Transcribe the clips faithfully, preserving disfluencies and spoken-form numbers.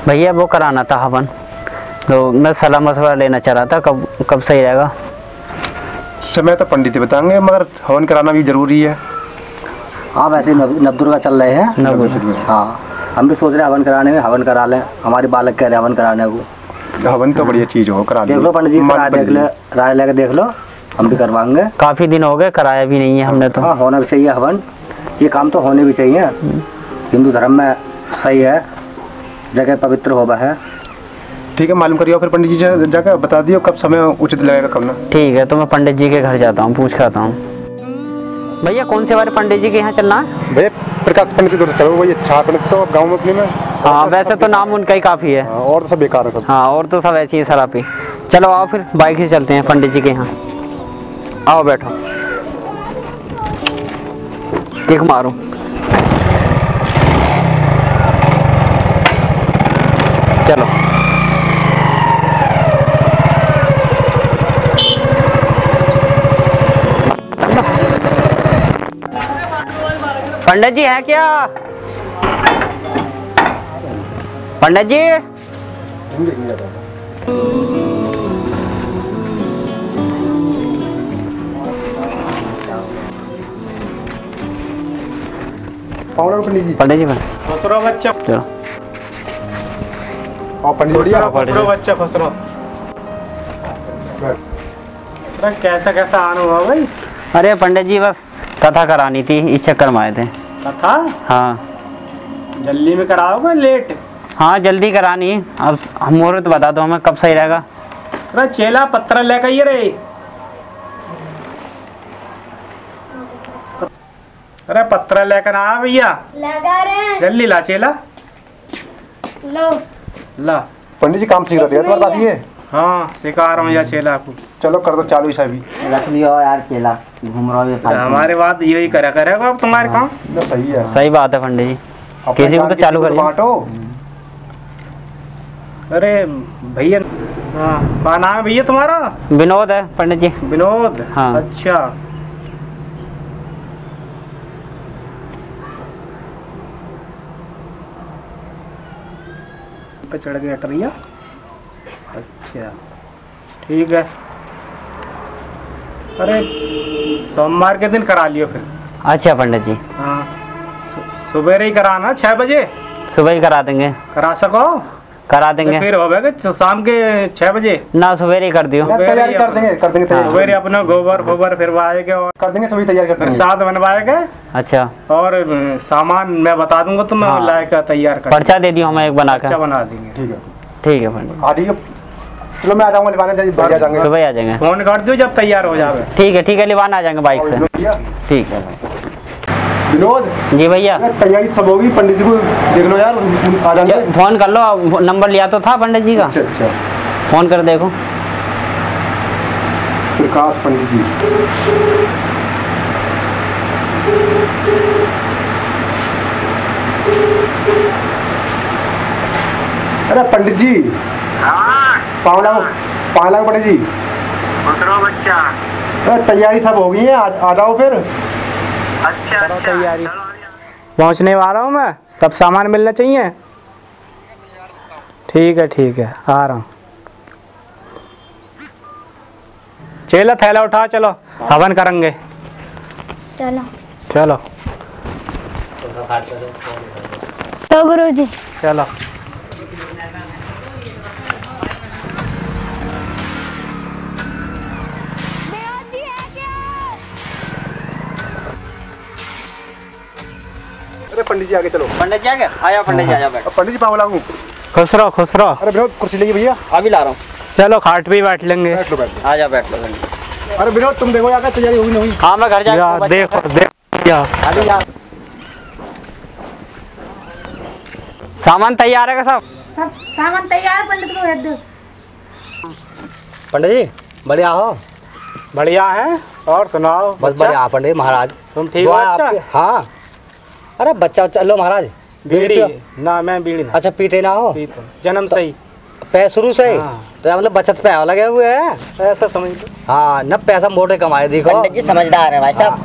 भैया वो कराना था हवन, तो मैं सलाह मशवरा लेना चाह रहा था कब कब सही रहेगा। समय तो पंडित ही बताएंगे, मगर हवन कराना भी जरूरी है। हाँ वैसे नव नवदुर्गा चल रहे हैं। नवदुर्गा हाँ हम भी सोच रहे हैं हवन कराने में, हवन करा लें। हमारे बालक कह रहे हैं हवन कराने को। हवन तो बढ़िया चीज़ हो, करा देख लो पंडित जी से राय देख ले, राय लेकर देख लो, हम भी करवाएंगे। काफ़ी दिन हो गए, कराया भी नहीं है हमने तो। हाँ होना भी चाहिए हवन, ये काम तो होने भी चाहिए। हिंदू धर्म में सही है, जगह पवित्र होगा है। ठीक है, मालूम करिए फिर पंडित जी से जाकर बता दियो कब समय उचित लगेगा कब ना। ठीक है, तो मैं पंडित जी के घर जाता हूँ, पूछ कर आता हूँ। भैया कौन से वाले पंडित जी के यहाँ चलना है? भैया प्रकाश पंडित तो चलो, वही अच्छा पंडित तो गाँव में अपने में। हाँ वैसे तो नाम उनका ही काफ़ी है। और तो सब बेकार है सब। हाँ और तो सब ऐसी ही शराबी। चलो आओ फिर बाइक से चलते हैं पंडित जी के यहाँ। आओ बैठो, किक मारो। चलो पंडित जी है क्या? पंडित जी पंडित जी पंडित जी खुसरो बच्चा, चलो और पंडित जी खुसरो बच्चा खुसरो। कैसा कैसा आना हुआ भाई? अरे पंडित जी बस कथा करानी थी, इस चक्कर में आए थे। कथा? हाँ जल्दी में कराओगे लेट? हाँ जल्दी करानी है। अब मुहूर्त बता दो हमें कब सही रहेगा। अरे चेला पत्र लेकर ये रे। अरे पत्र लेकर आ भैया, लगा रहे जल्दी ला चेला। लो ला पंडित जी काम सीख रहे हैं तुम्हारे पास ये। हाँ सिखा रहा हूँ या चेला को। चलो कर दो चालू इसा भी। रख लियो यार चेला, घूम रहा है हमारे बात यही करा करेगा अब तुम्हारे काम। सही है, सही बात है पंडित जी, किसी को तो चालू करिए। बांटो। अरे भैया, हाँ क्या नाम है भैया तुम्हारा? विनोद है पंडित जी। विनोद? हाँ। अच्छा पे चढ़ गया टरिया। अच्छा ठीक है। अरे सोमवार के दिन करा लियो फिर। अच्छा पंडित जी। हाँ सुबह ही कराना, छः बजे सुबह ही करा देंगे। करा सको? करा देंगे। फिर हो गया शाम के छः बजे ना सवेरे ही कर दियो। तैयारी कर देंगे कर देंगे तैयारी। सवेरे अपना गोबर गोबर फिरवाएंगे और कर देंगे, सभी तैयार कर देंगे। प्रसाद बनवाएंगे। अच्छा और सामान मैं बता दूंगा तो मैं हाँ। लाएगा तैयार कर। पर्चा दे दियो हमें एक बना अच्छा कर। बना देंगे। ठीक है ठीक है पंडित। आ जाइए, चलो मैं आ जाऊंगा लिवाने, बढ़िया जाएंगे। सुबह आ जाएंगे। फोन कर दो जब तैयार हो जावे। ठीक है ठीक है, लिवान आ जाएंगे बाइक से। ठीक है विनोद जी भैया। तैयारी सब होगी, पंडित जी को देख लो यार, आ जाएंगे। फोन कर लो, नंबर लिया तो था पंडित जी का। अच्छा अच्छा, फोन कर देखो। प्रकाश पंडित जी। अरे पंडित जी पाँव लाख पाँच लाख पंडित जी। बच्चा अरे तैयारी सब हो गई है, आ जाओ फिर। अच्छा अच्छा तैयारी पहुंचने वाला हूँ मैं, सब सामान मिलना चाहिए। ठीक है ठीक है, आ रहा हूँ। चलो थैला उठा, चलो हवन करेंगे। चलो चलो तो गुरुजी चलो। अरे पंडित जी आगे चलो। पंडित जी आ गया, आया पंडित जी, आजा बैठो। पंडित जी पाँव लागू। खुश रहो खुश रहो। अरे विनोद कुर्सी लेंगे भैया। अभी ला रहा हूँ। चलो खाट पे बैठ लेंगे। बैठ लो बैठ लो। आजा बैठ लो। अरे विनोद तुम देखो यार तैयारी होगी नहीं। हाँ मैं घर या, जाकर देखो देखो अभी यार सामान तैयार है सब? सब सामान तैयार, पंडित को भेज दो। पंडित जी बढ़िया हो? बढ़िया है। और सुनाओ बस बढ़िया पंडित महाराज। तुम ठीक दुआ हो? अच्छा आपकी- हाँ अरे बच्चा चलो महाराज। बीड़ी बीड़ी पियो। ना, मैं बीड़ी ना अच्छा पीते ना हो? पीता हूँ। जन्म से ही पैसे शुरू से ही? हाँ। तो मतलब बचत पे लगे हुए हैं। ऐसा समझ लो। हाँ न पैसा मोटे कमाए देखो। पंडित जी समझदार है भाई साहब।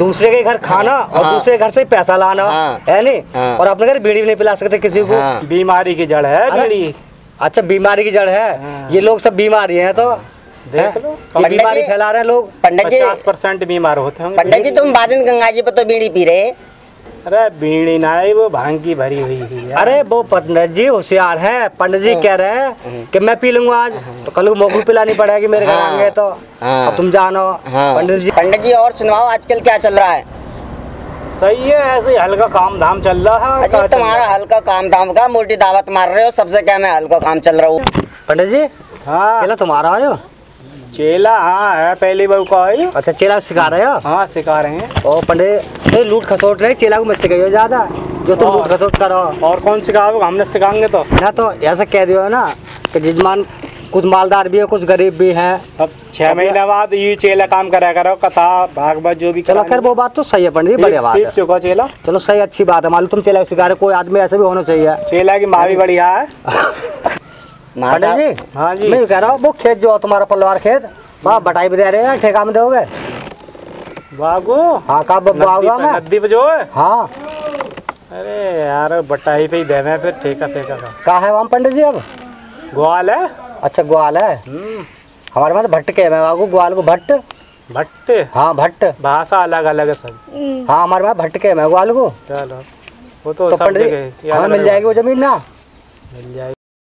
दूसरे के घर खाना और हाँ। दूसरे घर से पैसा लाना हाँ। है नहीं हाँ। और अपने घर बीड़ी भी नहीं पिला सकते किसी को। हाँ। बीमारी की जड़ है अरे, बीड़ी। अच्छा बीमारी की जड़ है। ये लोग सब बीमारी हैं तो देख लो, ये बीमारी फैला रहे हैं लोग। पंडित जी, पचास परसेंट बीमार होते होंगे। पंडित जी तुम बादिन गंगा जी पे तो बीड़ी पी रहे। अरे बीड़ी ना है, वो भांग की भरी हुई है। अरे वो पंडित जी होशियार है। पंडित जी कह रहे हैं कि मैं पी लूंगा आज तो कल को मोकू पिलानी पड़ेगी मेरे घर हाँ। आएंगे तो। हाँ। अब तुम जानो। हाँ। पंडित जी पंडित जी और सुनाओ आजकल क्या चल रहा है? सही है, ऐसे ही हल्का काम धाम चल रहा है। अजी तुम्हारा हल्का काम धाम का मोटी दावत मार रहे हो, सबसे क्या मैं हल्का काम चल रहा हूँ। पंडित जी हाँ चेला तुम्हारा आयो? चेला हाँ है, पहली बहू का है। अच्छा चेला सिखा रहे हो? हाँ सिखा रहे हैं। ओ पंडित ये लूट खसोट रहे चेला को मत सिखाइयो ज्यादा, जो तुम लूट खसोट करो। और कौन सिखाओगे, हमने सिखाएंगे तो। ना तो ऐसा कह दियो ना कि जजमान कुछ मालदार भी है कुछ गरीब भी है। अब छह महीने बाद ये चेला काम करा करो, कथा भागवत जो भी। चलो खैर वो बात तो सही है पंडित जी, बढ़िया बात सीख है। चुका चेला। चलो सही अच्छी बात है, मालूम तुम चेला सिखा रहे, कोई आदमी ऐसे भी होना चाहिए। चेला की माँ भी बढ़िया है। पंडित जी हाँ जी। मैं ये कह रहा हूँ वो खेत जो है तुम्हारा पलवार खेत वहाँ बटाई भी दे रहे हैं, ठेका में दोगे? बागो हाँ कब आओगा मैं? नदी पे जो है। हाँ अरे यार बटाई पे ही देवे फिर ठेका फेका का। कहाँ है वहाँ पंडित जी अब? ग्वाल है। अच्छा ग्वाल है। हमारे में तो भट्ट के मैं वागू ग्वाल को भट्ट। भट्ट हाँ भट्ट भाषा अलग अलग है सब। हाँ हमारे में भट्ट के मैं ग्वाल को। चलो वो तो, तो सब पंडित जगह जी हमें मिल जाएगी वो जमीन ना? मिल जाएगी।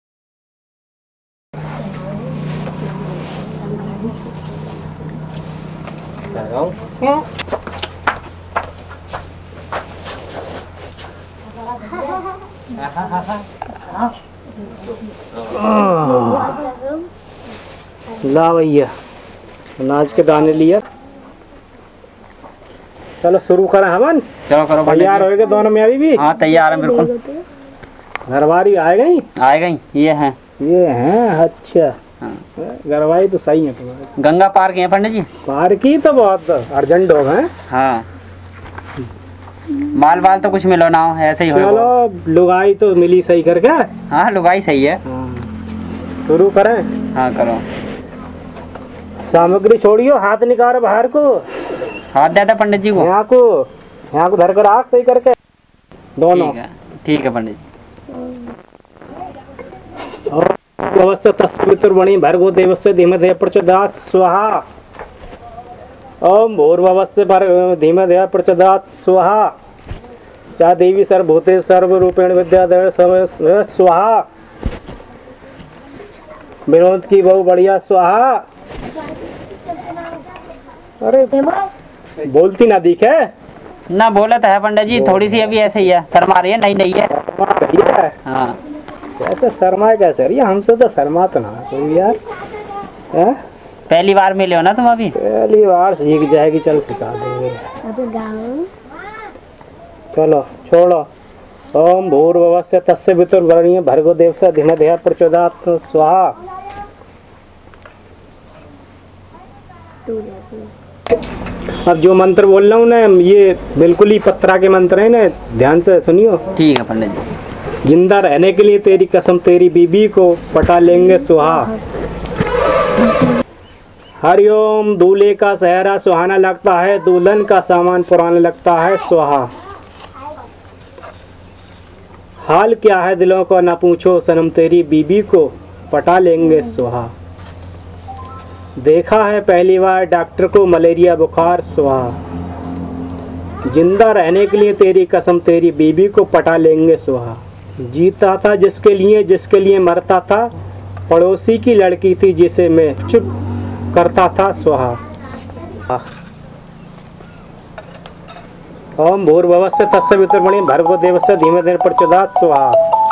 ला भैया अनाज के दाने लिया। चलो शुरू करें हमन। चलो करो पंडित तैयार जी। हो गए दोनों में अभी भी? हाँ तैयार है बिल्कुल। घरवारी आए गई? आए गई ये हैं। ये हैं अच्छा। हाँ। घरवारी तो सही है तुम्हारी। गंगा पार के हैं पंडित जी। पार की तो बहुत अर्जेंट हो गए। हाँ माल बाल तो कुछ मिलो ना हो, ऐसे ही हो। चलो लुगाई तो मिली सही करके। हाँ लुगाई सही है। शुरू करें? हाँ करो। सामग्री छोड़ियो, हाथ निकालो बाहर को। हाथ देता पंडित जी को। यहाँ को यहाँ को धर कर आग सही करके दोनों। ठीक है ठीक है पंडित जी। और अवश्य तस्पितुर्वणि भर्गो देवस्य धीमहि प्रचोदयात् स्वाहा। ओम भूर्भुवस्सुः भर्गो धीमहि प्रचोदयात् स्वाहा। चा देवी सर्वभूते सर्वरूपेण विद्याधर स्वाहा। विनोद की बहु बढ़िया स्वाहा। अरे बोलती ना दिखे। ना बोला तो है पंडित जी, थोड़ी सी अभी ऐसे ही है, शर्मा रही है, नहीं नहीं है। हाँ कैसे शर्मा कैसे रही है? हमसे तो शर्मा तो ना कोई यार। है? पहली बार मिले हो ना तुम अभी? पहली बार सीख जाएगी, चल सिखा देंगे। चलो छोड़ो। ओम भूर्भुवस्सुः तस्य वितुर्वरेण्यं भर्गो देवस्य धीमहि प्रचोदयात् स्वाहा। अब जो मंत्र बोल रहा हूँ ना ये बिल्कुल ही पत्रा के मंत्र है ना, ध्यान से सुनियो। ठीक है पंडित जी। जिंदा रहने के लिए तेरी कसम तेरी बीबी को पटा लेंगे सुहा। हरिओम दूल्हे का सहरा सुहाना लगता है, दुल्हन का सामान पुराना लगता है सुहा। हाल क्या है दिलों को न पूछो सनम तेरी बीबी को पटा लेंगे सुहा। देखा है पहली बार डॉक्टर को मलेरिया बुखार सुहा। जिंदा रहने के लिए तेरी कसम तेरी बीबी को पटा लेंगे सुहा। जीता था जिसके लिए जिसके लिए मरता था, पड़ोसी की लड़की थी जिसे मैं चुप करता था सुहा। ओम भूर्भुवस्सुः तस्य वितुर्वरेण्यं भर्गो देवस्य धीमहि प्रचोदयात् स्वाहा।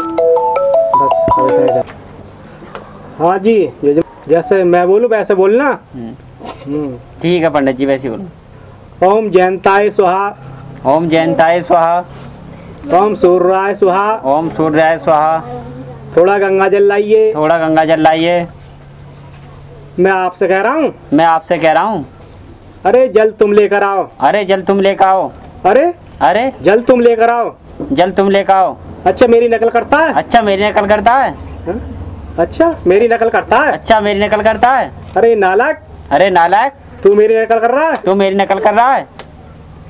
बस हाँ जी, जैसे मैं बोलूँ वैसे बोलना। ठीक है पंडित जी वैसे बोलो। ओम जयंताय स्वाहा। ओम जयंताय स्वाहा। ओम सूर्याय स्वाहा। ओम सूर्याय स्वाहा। थोड़ा गंगा जल लाइए। थोड़ा गंगा जल लाइए। मैं आपसे कह रहा हूँ। मैं आपसे कह रहा हूँ। अरे जल तुम लेकर आओ। अरे जल तुम लेकर आओ। अरे अरे जल तुम लेकर आओ। जल तुम लेकर आओ। अच्छा मेरी नकल करता है। अच्छा मेरी नकल करता है। हा? अच्छा मेरी नकल करता है। अच्छा मेरी नकल करता है। अरे नालायक। अरे नालायक तू मेरी नकल कर रहा है। तू मेरी नकल कर रहा है।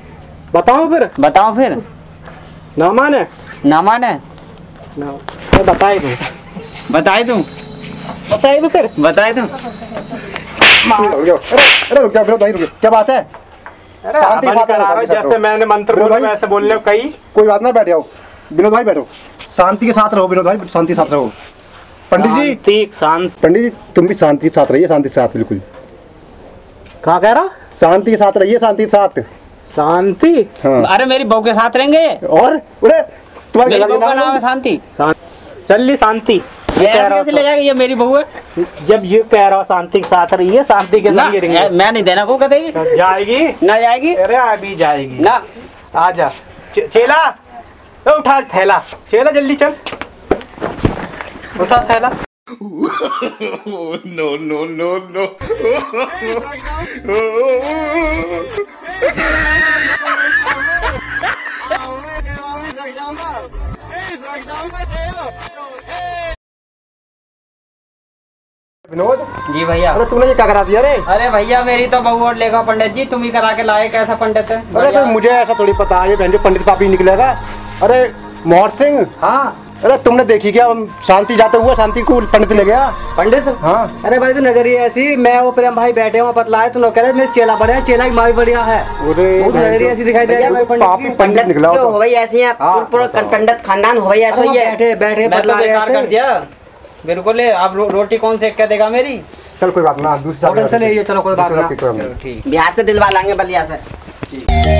बताओ फिर। बताओ फिर। ना माने ना माने ना तो बताए दूं बताए दूं बताए दूं फिर बताए दूं। रुक जाओ। अरे अरे रुक जाओ विनोद भाई, रुक जाओ। क्या बात है? अरे शांति हवन साथ करा रहो, रहे हो, शांति साथ जैसे रहो। मैंने मंत्र विनोद बोले भाई, वैसे बोल रहे हो कई। कोई बात ना, बैठ जाओ विनोद भाई, बैठो। शांति के साथ रहो विनोद भाई, शांति के साथ रहो। पंडित जी, शांति शांत पंडित जी तुम भी शांति के साथ रहिए, शांति के साथ बिल्कुल। कहा कह रहा? शांति के साथ रहिए, शांति के साथ। शांति। हाँ। अरे मेरी बहू के साथ रहेंगे। और अरे तुम्हारे मेरी घर बहू का नाम है वाले शांति। चल ली शांति। ये कह रहा कैसे ले जाएगी? ये मेरी बहू है। जब ये कह रहा शांति के साथ रही है, शांति के ना, संग रहेंगे। मैं नहीं देना को कहेगी। जाएगी ना जाएगी अरे अभी जाएगी ना। आजा चे, चेला ए, उठा थैला, चेला जल्दी चल, उठा थैला। no, no, no, no. Vinod, जी भैया। अरे तूने ये क्या करा दिया? अरे अरे भैया मेरी तो बहू और लेगा पंडित जी, तुम ही करा के लाए। कैसा पंडित है? अरे तो मुझे ऐसा थोड़ी पता है, ये बहन जो पंडित पापी निकलेगा। अरे मोहर सिंह, हाँ अरे तुमने देखी क्या? शांति जाते हुए शांति को पंडित ले गया। पंडित। हाँ। अरे भाई तो नजरिया ऐसी, मैं वो प्रेम भाई बैठे हुआ पतला है, तो कह रहे मेरे चेला बढ़िया, चेला की माँ भी बढ़िया है। अरे वो नजरिया ऐसी दिखाई दे रही है। पापी पंडित निकला हो जो तो। हो भाई ऐसी है, हाँ। पूरा पंडित खानदान हो भाई ऐसा ही है। बैठे बैठे मैं तो बतला रहे बेकार ऐसे। कर दिया बिल्कुल। अब रो, रोटी कौन सेक के देगा मेरी? चल कोई बात ना, दूसरी होटल से ले आइए, चलो कोई बात ना। दूसरी बात नहीं। ठीक। बिहार से दिलवा लाएंगे बलिया से।